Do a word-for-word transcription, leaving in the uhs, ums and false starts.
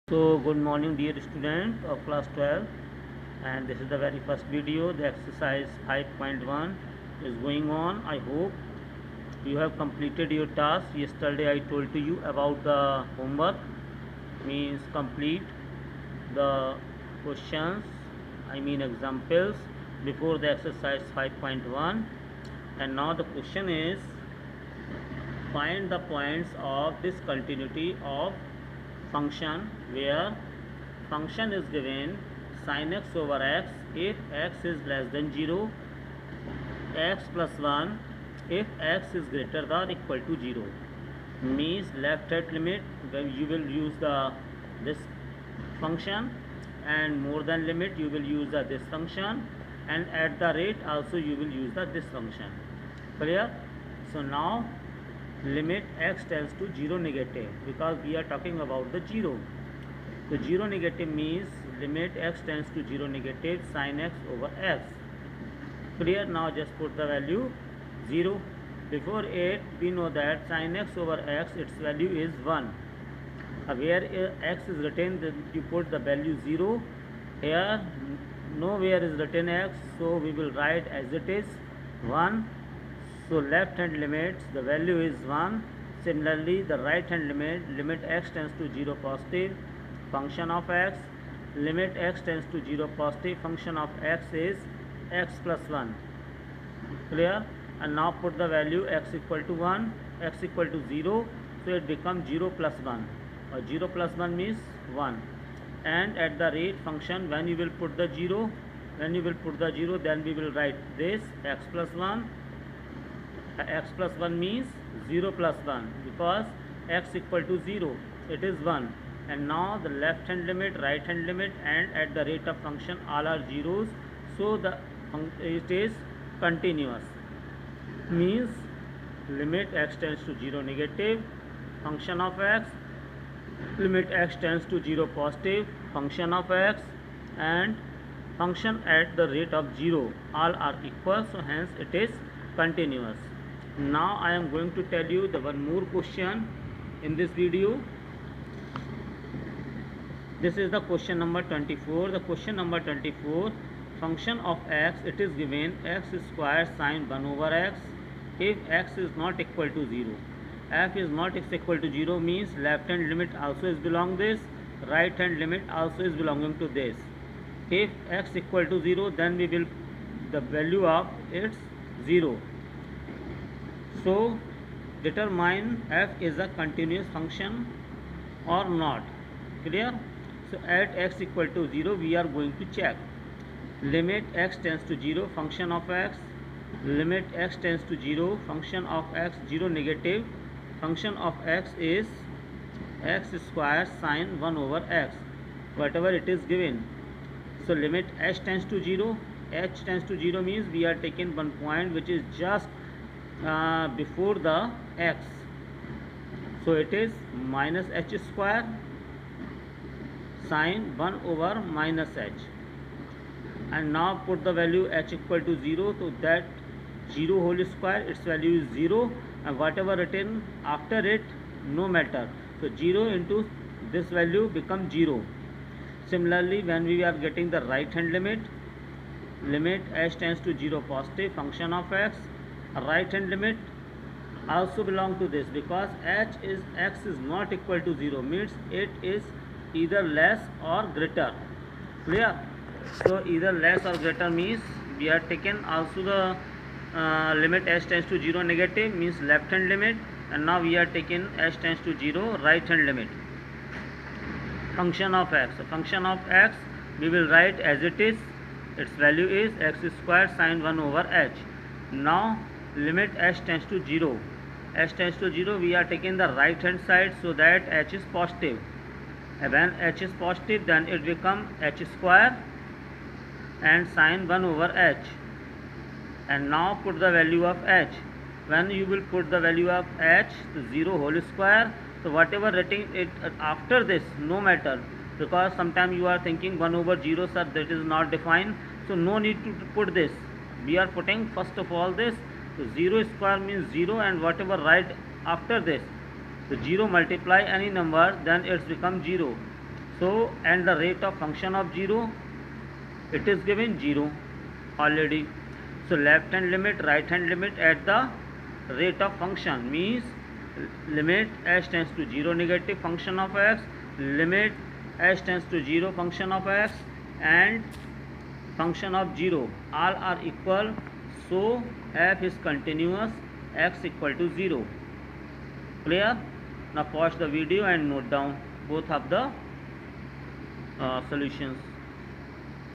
So good morning dear student of class twelve, and this is the very first video. The exercise five point one is going on. I hope you have completed your task. Yesterday I told to you about the homework, means complete the questions, I mean examples before the exercise five point one. And now the question is, find the points of discontinuity of function where function is given sin x over x if x is less than zero, x plus one if x is greater than or equal to zero. Means left hand limit when you will use the this function, and more than limit you will use the this function, and at the rate also you will use the this function. Clear? So now limit x tends to zero negative, because we are talking about the zero. So zero negative means limit x tends to zero negative sin x over x. Clear? Now just put the value zero. Before it we know that sin x over x, its value is one. Uh, where x is written, then you put the value zero. Here nowhere is written x, so we will write as it is one. So left hand limits the value is one. Similarly the right hand limit, limit x tends to zero positive, function of x, limit x tends to zero positive, function of x is x plus one. Clear? And now put the value x equal to one, x equal to zero, so it becomes zero plus one, or zero plus one means one. And at the rate function, when you will put the zero, when you will put the zero, then we will write this x plus one. X plus one means zero plus one, because x equal to zero, it is one. And now the left hand limit, right hand limit, and at the rate of function all are zeros, so the it is continuous. Means limit x tends to zero negative, function of x, limit x tends to zero positive, function of x, and function at the rate of zero, all are equal, so hence it is continuous. Now I am going to tell you the one more question in this video. This is the question number twenty-four. The question number twenty-four, function of x, it is given x square sine one over x if x is not equal to zero. F is not equal to zero means left hand limit also is belong this, right hand limit also is belonging to this. If x equal to zero, then we will the value of its zero. So determine f is a continuous function or not. Clear? So at x equal to zero we are going to check. Limit x tends to zero, function of x, limit x tends to zero, function of x zero negative, function of x is x square sine one over x, whatever it is given. So limit h tends to zero, h tends to zero means we are taking one point which is just uh, before the x, so it is minus h square sine one over minus h. And now put the value h equal to zero, so that zero whole square, its value is zero, and whatever written after it no matter, so zero into this value becomes zero. Similarly when we are getting the right hand limit, limit h tends to zero positive, function of x, right hand limit also belong to this, because h is x is not equal to zero means it is either less or greater. Clear? So either less or greater means we are taken also the uh, limit h tends to zero negative means left hand limit, and now we are taking h tends to zero right hand limit. Function of x, so function of x we will write as it is, its value is x square sine one over h. Now limit h tends to zero, h tends to zero, we are taking the right hand side, so that h is positive, and when h is positive then it becomes h square and sine one over h. And now put the value of h. When you will put the value of h, so zero whole square, so whatever writing it after this no matter, because sometimes you are thinking one over zero, sir, that is not defined, so no need to put this. We are putting first of all this, so zero square means zero, and whatever right after this, So zero multiply any number, then it's become zero. So, and the rate of function of zero, it is given zero already. So left hand limit, right hand limit at the rate of function means limit h tends to zero negative function of x, limit h tends to zero function of x, and function of zero, all are equal. So f is continuous, x equal to zero. Clear? Now pause the video and note down both of the uh, solutions.